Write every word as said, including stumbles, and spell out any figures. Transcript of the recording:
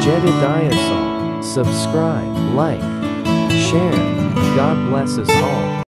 Jedediah Song. Subscribe, like, share. God bless us all.